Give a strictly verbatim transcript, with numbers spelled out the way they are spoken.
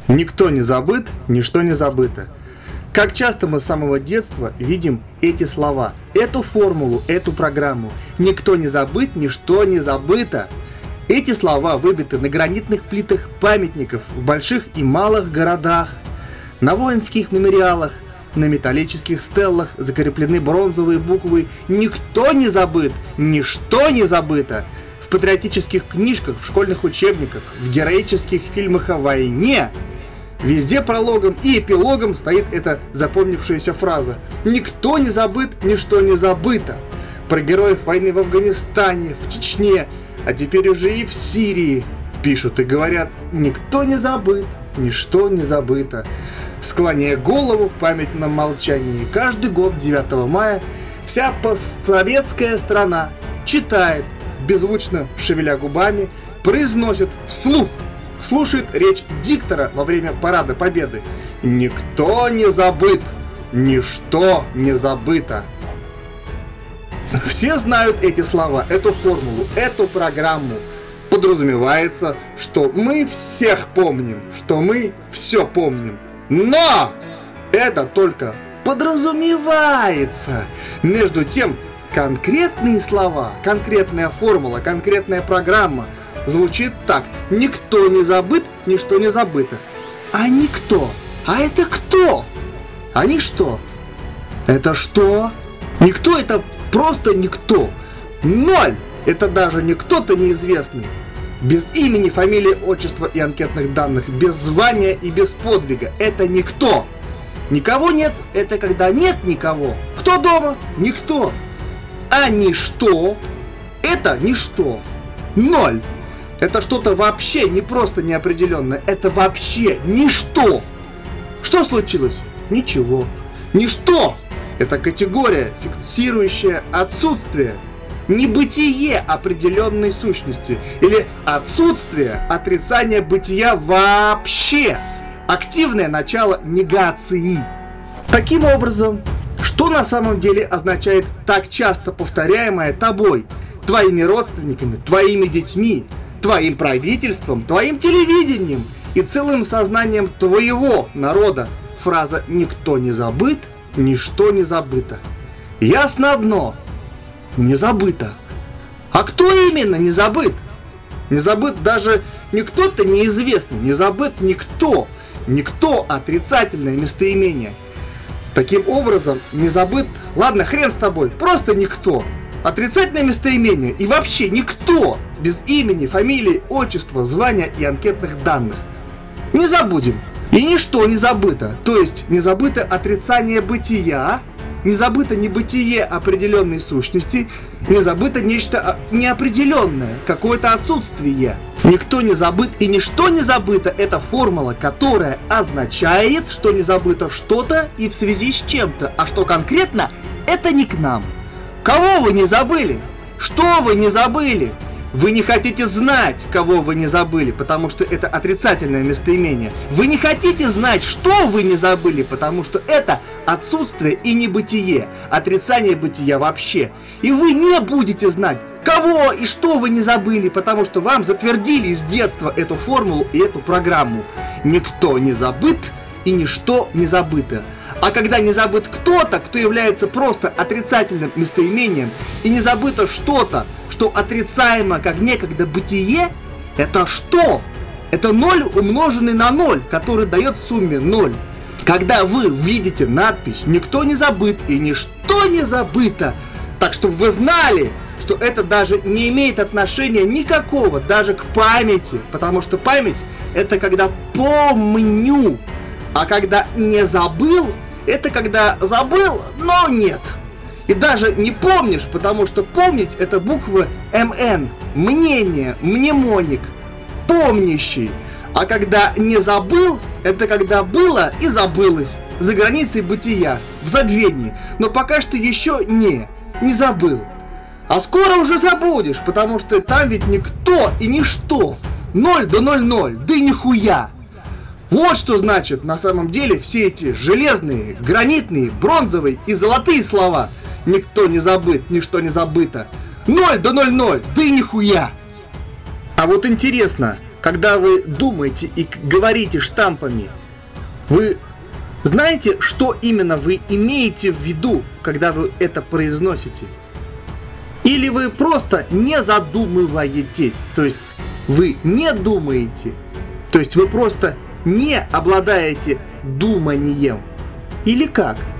Никто не забыт, ничто не забыто. Как часто мы с самого детства видим эти слова, эту формулу, эту программу. Никто не забыт, ничто не забыто. Эти слова выбиты на гранитных плитах памятников в больших и малых городах, на воинских мемориалах, на металлических стеллах закреплены бронзовые буквы «Никто не забыт, ничто не забыто». В патриотических книжках, в школьных учебниках, в героических фильмах о войне. Везде прологом и эпилогом стоит эта запомнившаяся фраза «Никто не забыт, ничто не забыто». Про героев войны в Афганистане, в Чечне, а теперь уже и в Сирии пишут и говорят «Никто не забыт, ничто не забыто». Склоняя голову в памятном молчании, каждый год девятого мая вся постсоветская страна читает, беззвучно шевеля губами, произносит вслух, слушает речь диктора во время Парада Победы. Никто не забыт, ничто не забыто. Все знают эти слова, эту формулу, эту программу. Подразумевается, что мы всех помним, что мы все помним. Но это только подразумевается. Между тем, конкретные слова, конкретная формула, конкретная программа звучит так. Никто не забыт, ничто не забыто. А никто? А это кто? Они что? Это что? Никто — это просто никто. Ноль — это даже не кто-то неизвестный. Без имени, фамилии, отчества и анкетных данных, без звания и без подвига. Это никто. Никого нет — это когда нет никого. Кто дома? Никто. А ничто — это ничто. Ноль — это что-то вообще не просто неопределенное. Это вообще ничто. Что случилось? Ничего. Ничто — это категория, фиксирующая отсутствие, небытие определенной сущности или отсутствие, отрицание бытия вообще. Активное начало негации. Таким образом, что на самом деле означает так часто повторяемое тобой, твоими родственниками, твоими детьми, твоим правительством, твоим телевидением и целым сознанием твоего народа фраза «никто не забыт, ничто не забыто». Ясно одно — не забыто. А кто именно не забыт? Не забыт даже не кто-то неизвестный, не забыт никто. Никто — отрицательное местоимение. Таким образом, не забыт, ладно, хрен с тобой, просто никто. Отрицательное местоимение и вообще никто, без имени, фамилии, отчества, звания и анкетных данных. Не забудем. И ничто не забыто, то есть не забыто отрицание бытия, не забыто небытие определенной сущности, не забыто нечто неопределенное, какое-то отсутствие. Никто не забыт и ничто не забыто — это формула, которая означает, что не забыто что-то и в связи с чем-то, а что конкретно — это не к нам. Кого вы не забыли? Что вы не забыли? Вы не хотите знать, кого вы не забыли, потому что это отрицательное местоимение. Вы не хотите знать, что вы не забыли, потому что это отсутствие и небытие, отрицание бытия вообще. И вы не будете знать, кого и что вы не забыли, потому что вам затвердили с детства эту формулу и эту программу. Никто не забыт и ничто не забыто. А когда не забыт кто-то, кто является просто отрицательным местоимением, и не забыто что-то, что отрицаемо как некогда бытие, это что? Это ноль, умноженный на ноль, который дает в сумме ноль. Когда вы видите надпись «Никто не забыт и ничто не забыто», так чтобы вы знали, что это даже не имеет отношения никакого даже к памяти, потому что память — это когда помню, а когда не забыл — это когда забыл, но нет. И даже не помнишь, потому что помнить — это буква эм эн, мнение, мнемоник, помнящий. А когда не забыл — это когда было и забылось, за границей бытия, в забвении. Но пока что еще не, не забыл. А скоро уже забудешь, потому что там ведь никто и ничто. Ноль да ноль ноль, да и нихуя. Вот что значит на самом деле все эти железные, гранитные, бронзовые и золотые слова. Никто не забыт, ничто не забыто. Ноль да ноль ноль, да и нихуя. А вот интересно, когда вы думаете и говорите штампами, вы знаете, что именно вы имеете в виду, когда вы это произносите? Или вы просто не задумываетесь, то есть вы не думаете, то есть вы просто не обладаете думанием? Или как?